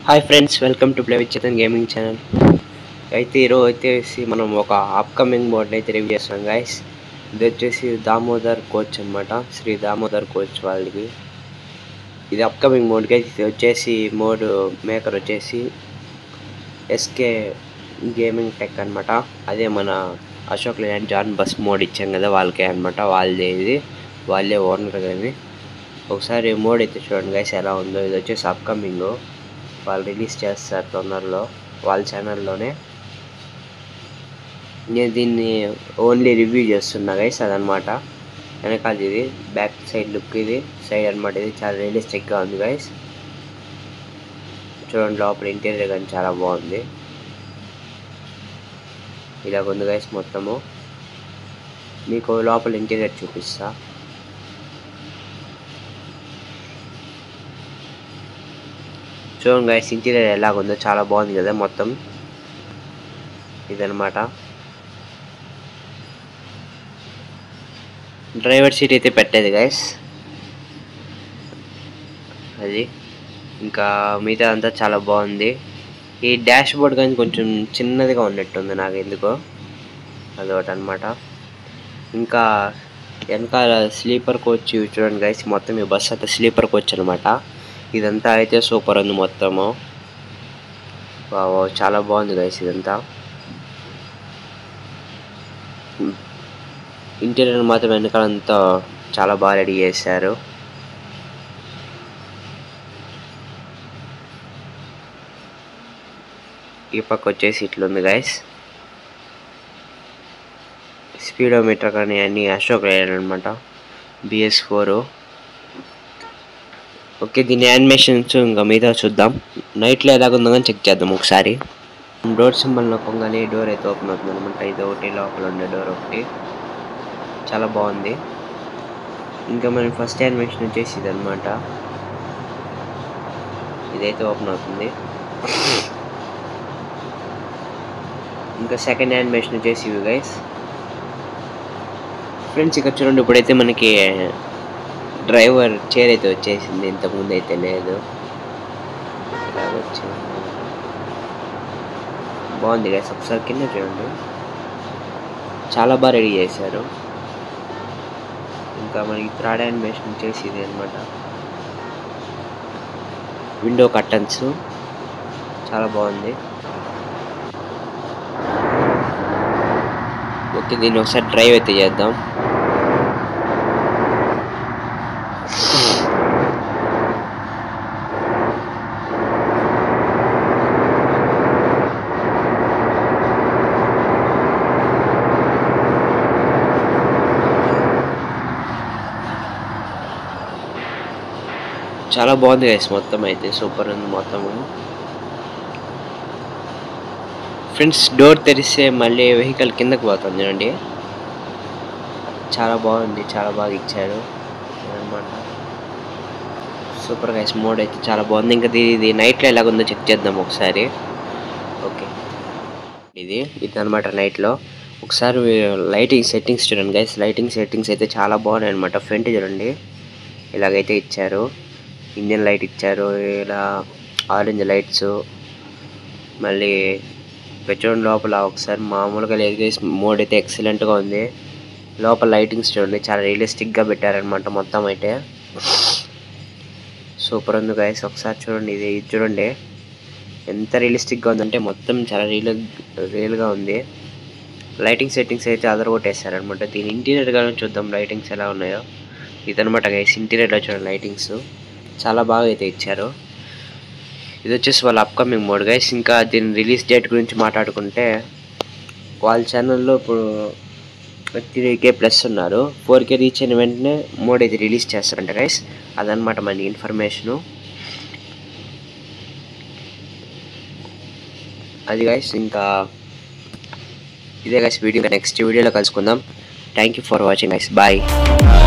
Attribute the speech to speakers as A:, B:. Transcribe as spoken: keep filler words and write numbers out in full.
A: Hi friends, welcome to play with Chetan gaming channel. అయితే ఈరోజు వచ్చేసి మనం ఒక అప్కమింగ్ మోడ్ అయితే రివ్యూ చేస్తాం గైస్. ఇది వచ్చేసి దామోదర్ కోచ్ అనమాట, శ్రీ దామోదర్ కోచ్ వాళ్ళకి. ఇది అప్కమింగ్ మోడ్ గైస్. ఇది వచ్చేసి మోడ్ మేకర్ వచ్చేసి ఎస్కే గేమింగ్ టెక్ అనమాట. అదే మన అశోక్ లేలాండ్ జాన్ బస్ మోడ్ ఇచ్చాం కదా, వాళ్ళకే అనమాట. వాళ్ళదే ఇది, వాళ్ళే ఓనర్ కానీ. ఒకసారి మోడ్ అయితే చూడండి గైస్ ఎలా ఉందో. ఇది వచ్చేసి అప్కమింగ్, వాళ్ళు రిలీజ్ చేస్తారు తొందరలో వాళ్ళ ఛానల్లోనే. నేను దీన్ని ఓన్లీ రివ్యూ చేస్తున్నా గైస్, అదనమాట. వెనకాల ఇది బ్యాక్ సైడ్ లుక్, ఇది సైడ్ అనమాట. ఇది చాలా రియలిస్టిక్గా ఉంది గైస్. చూడండి, లోపల ఇంటీరియర్ కానీ చాలా బాగుంది. ఇలాగ ఉంది గైస్ మొత్తము. మీకు లోపల ఇంటీరియర్ చూపిస్తా. చూడండి గైస్, ఇంటీరియర్ ఎలాగుందో చాలా బాగుంది కదా మొత్తం. ఇదనమాట డ్రైవర్ సీట్ అయితే పెట్టేది గైస్, అది. ఇంకా మిగతా అంతా చాలా బాగుంది. ఈ డాష్ బోర్డ్ కానీ కొంచెం చిన్నదిగా ఉన్నట్టుంది నాకు ఎందుకో, అదొకటి అనమాట. ఇంకా వెనకాల స్లీపర్ కోచ్ చూడండి గైస్, మొత్తం ఈ బస్ అయితే స్లీపర్ కోచ్ అనమాట. ఇదంతా అయితే సూపర్ ఉంది మొత్తము. చాలా బాగుంది గైస్ ఇదంతా. ఇంటీరియర్ మాత్రం వెనకాలంతా చాలా బాగా రెడీ చేశారు. ఈ పక్క వచ్చేసి ఇట్లుంది గైస్. స్పీడోమీటర్ కానీ అన్నీ అశోక్ లేలాండ్ అనమాట, బిఎస్ ఫోర్. ఓకే, దీని యానిమేషన్స్ ఇంకా మీద చూద్దాం. నైట్లో ఎలాగుందో కానీ చెక్ చేద్దాం ఒకసారి. డోర్ సింబల్ నొక్కగానే డోర్ అయితే ఓపెన్ అవుతుంది అనమాట. ఇది ఒకటి, లోపల ఉండే డోర్ ఒకటి. చాలా బాగుంది. ఇంకా మనం ఫస్ట్ యానిమేషన్ వచ్చేసి ఇది అనమాట. ఇదైతే ఓపెన్ అవుతుంది. ఇంకా సెకండ్ యానిమేషన్ వచ్చేసి ఇవి గైస్. ఫ్రెండ్స్ ఇక్కడ చూడండి, ఇప్పుడైతే మనకి డ్రైవర్ చైర్ అయితే వచ్చేసింది, ఇంతకుముందు అయితే లేదు. వచ్చింది, బాగుంది గైస్. ఒకసారి కింద చూడండి, చాలా బాగా రెడీ చేశారు. ఇంకా మనకి థర్డ్ యానిమేషన్ వచ్చేసి ఇది అనమాట. విండో కర్టన్స్ చాలా బాగుంది. ఓకే, దీన్ని ఒకసారి డ్రైవ్ అయితే చేద్దాం. చాలా బాగుంది గైస్, మొత్తం అయితే సూపర్ ఉంది మొత్తము. ఫ్రెండ్స్, డోర్ తెరిస్తే మళ్ళీ వెహికల్ కిందకు పోతుంది అండి. చాలా బాగుంది, చాలా బాగా ఇచ్చారు అనమాట. సూపర్ గైస్, మోడ్ అయితే చాలా బాగుంది. ఇంకా ఇది నైట్లో ఎలాగుందో చెక్ చేద్దాం ఒకసారి. ఓకే, ఇది ఇది అనమాట నైట్లో. ఒకసారి లైటింగ్ సెట్టింగ్స్ చూడండి గైస్. లైటింగ్ సెట్టింగ్స్ అయితే చాలా బాగున్నాయి అనమాట. ఫ్రంట్ చూడండి, ఇలాగైతే ఇచ్చారు. ఇండియన్ లైట్ ఇచ్చారు, ఇలా ఆరెంజ్ లైట్స్. మళ్ళీ పెట్రోల్ లోపల ఒకసారి మామూలుగా లేదు గైస్. మోడ్ అయితే ఎక్సలెంట్గా ఉంది. లోపల లైటింగ్స్ చూడండి, చాలా రియలిస్టిక్గా పెట్టారనమాట మొత్తం అయితే. సూపర్ ఉంది గైస్. ఒకసారి చూడండి, ఇది ఇది చూడండి ఎంత రియలిస్టిక్గా ఉందంటే మొత్తం చాలా రియల్ రియల్గా ఉంది. లైటింగ్ సెట్టింగ్స్ అయితే అదరగొట్టేస్తారనమాట. దీని ఇంటీరియర్ కానీ చూద్దాం లైటింగ్స్ ఎలా ఉన్నాయో. ఇదనమాట గైస్ ఇంటీరియర్లో చూడండి, లైటింగ్స్ చాలా బాగా అయితే ఇచ్చారు. ఇది వచ్చేసి వాళ్ళ అప్కమింగ్ మోడ్ గైస్. ఇంకా దీని రిలీజ్ డేట్ గురించి మాట్లాడుకుంటే, వాళ్ళ ఛానల్లో ఇప్పుడు త్రీ కే ప్లస్ ఉన్నారు. ఫోర్ కే రీచ్ అయిన వెంటనే మోడ్ అయితే రిలీజ్ చేస్తారంట గైస్. అదనమాట మన ఇన్ఫర్మేషను, అది గైస్. ఇంకా ఇదే గైస్ వీడియో. నెక్స్ట్ వీడియోలో కలుసుకుందాం. Thank you for watching guys, bye.